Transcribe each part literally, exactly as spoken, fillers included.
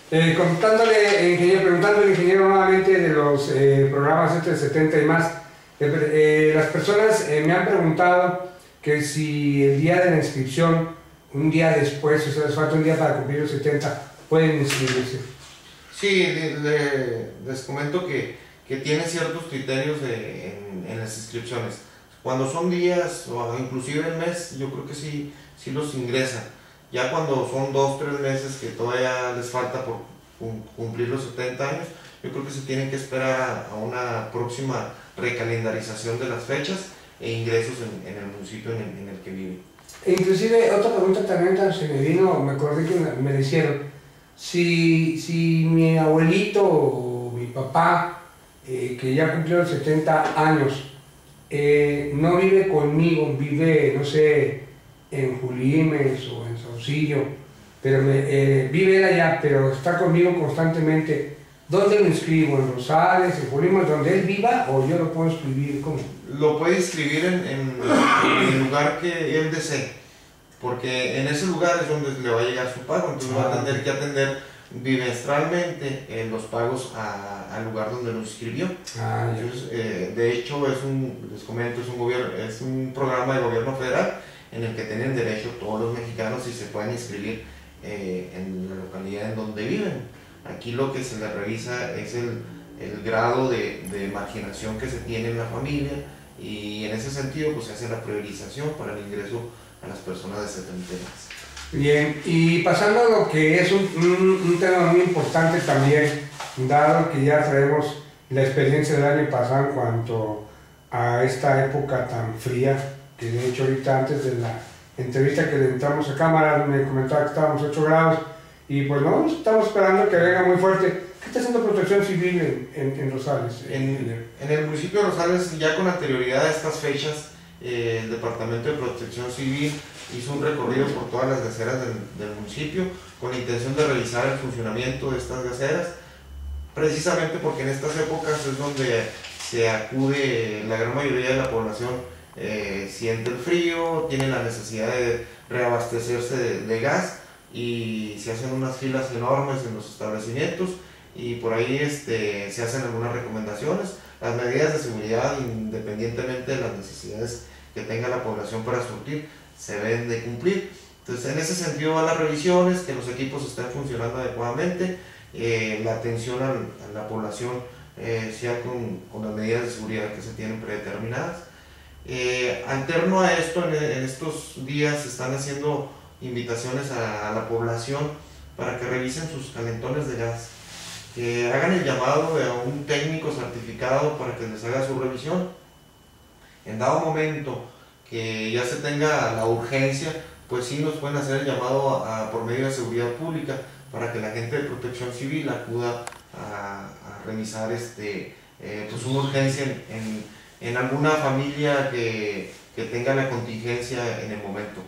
Eh, contándole, ingeniero, preguntándole al ingeniero nuevamente de los eh, programas este de setenta y más, eh, eh, las personas eh, me han preguntado que si el día de la inscripción, un día después, o sea, les falta un día para cumplir los setenta, pueden inscribirse. Sí, le, le, les comento que, que tiene ciertos criterios de, en, en las inscripciones. Cuando son días o inclusive el mes, yo creo que sí, sí los ingresan. Ya cuando son dos, tres meses que todavía les falta por cumplir los setenta años, yo creo que se tienen que esperar a una próxima recalendarización de las fechas e ingresos en, en el municipio en el, en el que viven. E inclusive, otra pregunta también se me vino, me acordé que me la hicieron. Si, si mi abuelito o mi papá, eh, que ya cumplió los setenta años, eh, no vive conmigo, vive, no sé, en Julimes o en Saucillo, pero me, eh, vive él allá, pero está conmigo constantemente, ¿dónde lo inscribo? ¿En Rosales, en Julimes, donde él viva, o yo lo puedo inscribir? ¿Cómo? Lo puede inscribir en, en, en el lugar que él desee, porque en ese lugar es donde le va a llegar su pago, entonces ah. va a tener que atender bimestralmente eh, los pagos a, al lugar donde lo inscribió. Ah, entonces, eh, de hecho, es un, les comento, es un, gobierno, es un programa de gobierno federal en el que tienen derecho todos los mexicanos y se pueden inscribir eh, en la localidad en donde viven. Aquí lo que se les revisa es el, el grado de, de marginación que se tiene en la familia, y en ese sentido pues se hace la priorización para el ingreso a las personas de setenta y más. Bien, y pasando a lo que es un, un, un tema muy importante también, dado que ya traemos la experiencia del año pasado en cuanto a esta época tan fría, que de hecho ahorita antes de la entrevista que le entramos a cámara me comentaba que estábamos ocho grados, y pues no, estamos esperando que venga muy fuerte. ¿Qué está haciendo Protección Civil en, en, en Rosales? En, en el municipio de Rosales, ya con anterioridad a estas fechas, eh, el Departamento de Protección Civil hizo un recorrido por todas las gaceras del, del municipio con la intención de revisar el funcionamiento de estas gaceras, precisamente porque en estas épocas es donde se acude la gran mayoría de la población, eh, siente el frío, tiene la necesidad de reabastecerse de, de gas, y se hacen unas filas enormes en los establecimientos, y por ahí este, se hacen algunas recomendaciones. Las medidas de seguridad, independientemente de las necesidades que tenga la población para surtir, se deben de cumplir. Entonces, en ese sentido van las revisiones, que los equipos estén funcionando adecuadamente, eh, la atención a, a la población eh, sea con, con las medidas de seguridad que se tienen predeterminadas. Eh, alterno a esto, en, en estos días se están haciendo invitaciones a, a la población para que revisen sus calentones de gas, que hagan el llamado a un técnico certificado para que les haga su revisión. En dado momento que ya se tenga la urgencia, pues sí nos pueden hacer el llamado a, a, por medio de seguridad pública, para que la gente de Protección Civil acuda a, a revisar este, eh, pues una urgencia en, en, en alguna familia que, que tenga la contingencia en el momento.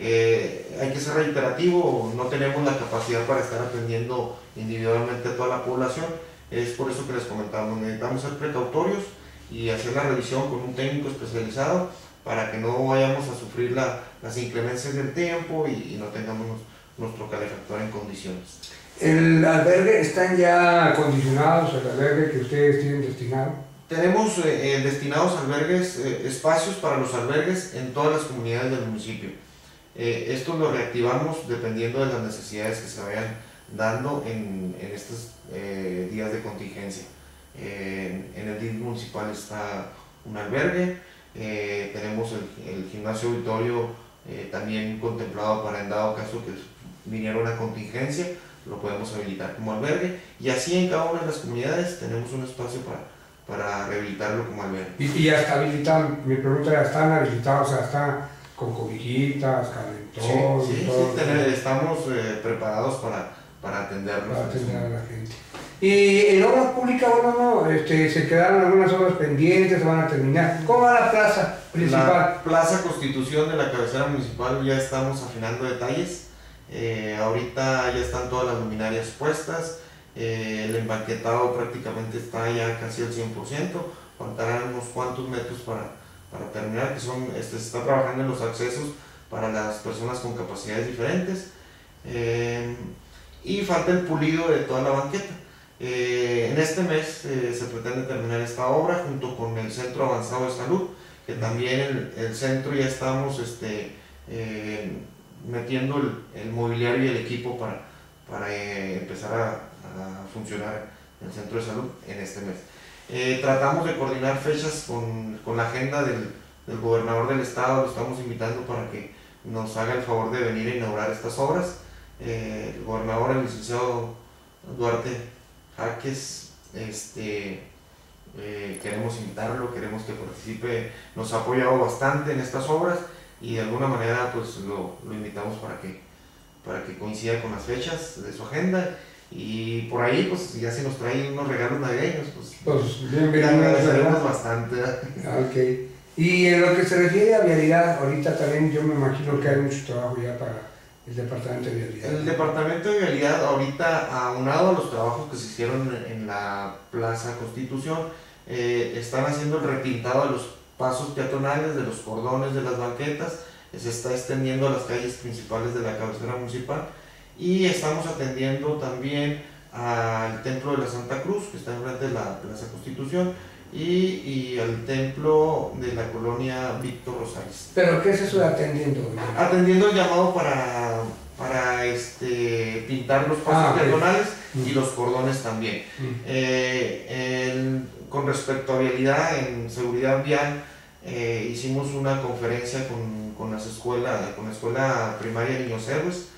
Eh, hay que ser reiterativo, no tenemos la capacidad para estar atendiendo individualmente a toda la población, es por eso que les comentamos, necesitamos ser precautorios y hacer la revisión con un técnico especializado para que no vayamos a sufrir la, las inclemencias del tiempo y, y no tengamos nuestro calefactor en condiciones. ¿El albergue están ya acondicionados, el albergue que ustedes tienen destinado? Tenemos eh, destinados albergues, eh, espacios para los albergues en todas las comunidades del municipio. Eh, esto lo reactivamos dependiendo de las necesidades que se vayan dando en, en estos eh, días de contingencia. Eh, en el D I F municipal está un albergue, eh, tenemos el, el gimnasio auditorio eh, también contemplado para, en dado caso que viniera una contingencia, lo podemos habilitar como albergue, y así en cada una de las comunidades tenemos un espacio para, para rehabilitarlo como albergue. Y, y ya está habilitado, mi pregunta ya están habilitados, o sea, están con cobijitas, calentón, sí, sí, todo, sí, tener, estamos eh, preparados para, para atenderlos. Para atender a la gente. Y en obras públicas, bueno, no, este, se quedaron algunas obras pendientes, se van a terminar. ¿Cómo va la plaza principal? La Plaza Constitución de la cabecera municipal, ya estamos afinando detalles. Eh, ahorita ya están todas las luminarias puestas, eh, el empaquetado prácticamente está ya casi al cien por ciento, faltarán unos cuantos metros para, para terminar, que son, este, se está trabajando en los accesos para las personas con capacidades diferentes. Eh, y falta el pulido de toda la banqueta. Eh, en este mes eh, se pretende terminar esta obra junto con el Centro Avanzado de Salud, que también el, el centro ya estamos este, eh, metiendo el, el mobiliario y el equipo para, para eh, empezar a, a funcionar el centro de salud en este mes. Eh, tratamos de coordinar fechas con, con la agenda del, del gobernador del estado, lo estamos invitando para que nos haga el favor de venir a inaugurar estas obras. Eh, el gobernador, el licenciado Duarte Jaques, este, eh, queremos invitarlo, queremos que participe, nos ha apoyado bastante en estas obras y de alguna manera pues lo, lo invitamos para que, para que coincida con las fechas de su agenda. Y por ahí, pues ya si nos traen unos regalos navideños, pues, Pues le bienvenido. agradeceremos bastante. Ok. Y en lo que se refiere a vialidad, ahorita también yo me imagino que hay mucho trabajo ya para el departamento de vialidad. El departamento de vialidad ahorita, aunado a los trabajos que se hicieron en la Plaza Constitución, eh, están haciendo el repintado de los pasos peatonales, de los cordones de las banquetas, se está extendiendo a las calles principales de la cabecera municipal. Y estamos atendiendo también al Templo de la Santa Cruz, que está enfrente de la Plaza Constitución, y, y al templo de la colonia Víctor Rosales. ¿Pero qué es eso de atendiendo? Atendiendo el llamado para, para este, pintar los pasos ah, peatonales okay. y los cordones también. Mm. Eh, el, con respecto a vialidad, en seguridad vial, eh, hicimos una conferencia con, con, las escuelas, con la escuela primaria Niños Héroes.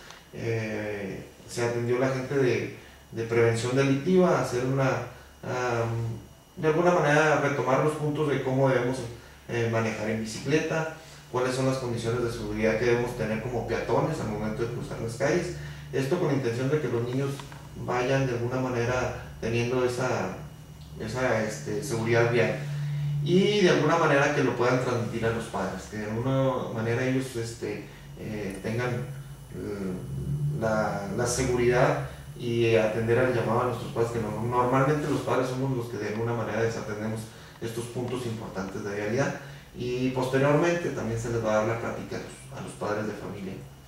Eh, se atendió la gente de, de prevención delictiva, hacer una, um, de alguna manera retomar los puntos de cómo debemos eh, manejar en bicicleta, cuáles son las condiciones de seguridad que debemos tener como peatones al momento de cruzar las calles. Esto con intención de que los niños vayan de alguna manera teniendo esa, esa este, seguridad vial y de alguna manera que lo puedan transmitir a los padres, que de alguna manera ellos este, eh, tengan La, la seguridad y atender al llamado a nuestros padres, que no, normalmente los padres somos los que de alguna manera desatendemos estos puntos importantes de vialidad, y posteriormente también se les va a dar la plática a los, a los padres de familia.